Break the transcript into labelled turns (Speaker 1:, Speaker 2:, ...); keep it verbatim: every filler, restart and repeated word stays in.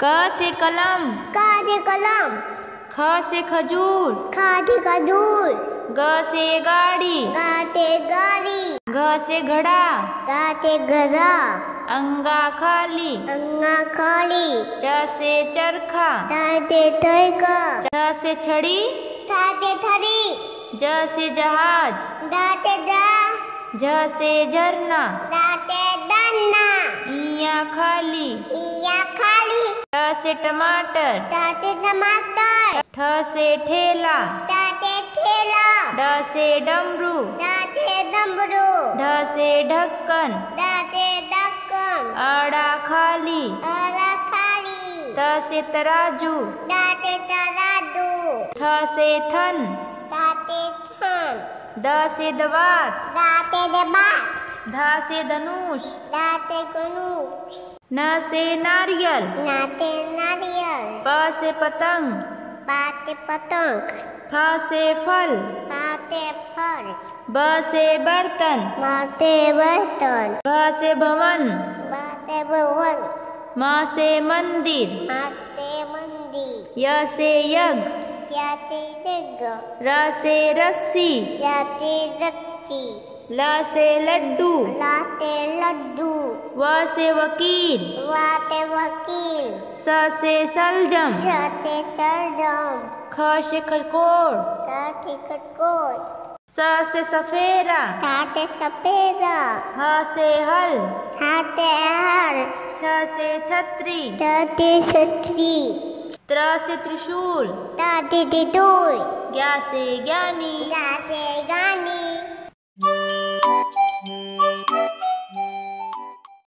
Speaker 1: क से कलम,
Speaker 2: क से कलम,
Speaker 1: ख से खजूर,
Speaker 2: ख से खजूर,
Speaker 1: ग से गाड़ी,
Speaker 2: ग से गाड़ी,
Speaker 1: घ से घड़ा,
Speaker 2: घ से घड़ा,
Speaker 1: अंगा खाली,
Speaker 2: अंगा खाली,
Speaker 1: च से चरखा,
Speaker 2: च से चरखा,
Speaker 1: छ से छड़ी,
Speaker 2: थ से थड़ी,
Speaker 1: ज से जहाज,
Speaker 2: ड से जहाज,
Speaker 1: झ से झरना,
Speaker 2: ड से डंडा,
Speaker 1: इया खाली,
Speaker 2: इया खाली,
Speaker 1: ट से टमाटर,
Speaker 2: ट से टमाटर,
Speaker 1: ठ से ठेला,
Speaker 2: ट से ठेला,
Speaker 1: ड से डमरू,
Speaker 2: ड से डमरू,
Speaker 1: ढ से ढक्कन,
Speaker 2: ड से ढक्कन,
Speaker 1: अड़ा खाली,
Speaker 2: अड़ा खाली,
Speaker 1: त से तराजू,
Speaker 2: ड से तराजू,
Speaker 1: थ से थन,
Speaker 2: द से थन,
Speaker 1: द से दवात,
Speaker 2: द से दबात,
Speaker 1: ध से धनुष,
Speaker 2: द से धनुष,
Speaker 1: न से नारियल,
Speaker 2: न से नारियल,
Speaker 1: प से पतंग,
Speaker 2: प से पतंग,
Speaker 1: फ से फल,
Speaker 2: फ से फल,
Speaker 1: ब से बर्तन,
Speaker 2: म से बर्तन,
Speaker 1: भ से भवन,
Speaker 2: ब से भवन,
Speaker 1: म से मंदिर,
Speaker 2: म से मंदिर,
Speaker 1: य से यज्ञ,
Speaker 2: य से यज्ञ,
Speaker 1: र से रस्सी,
Speaker 2: य से रस्सी,
Speaker 1: ल से लड्डू,
Speaker 2: ल से लड्डू,
Speaker 1: व से वकील,
Speaker 2: व से वकील,
Speaker 1: स से सलजम,
Speaker 2: श से सरदम,
Speaker 1: ख से खरकोट,
Speaker 2: ग से खटकोट,
Speaker 1: स से सफेरा,
Speaker 2: ठ से सपेरा,
Speaker 1: ह से हल,
Speaker 2: ह से हल,
Speaker 1: छ से छतरी,
Speaker 2: ट से छतरी,
Speaker 1: त्र से त्रिशूल,
Speaker 2: ट से त्रिशूल,
Speaker 1: ज्ञ से ज्ञानी,
Speaker 2: ग से गानी,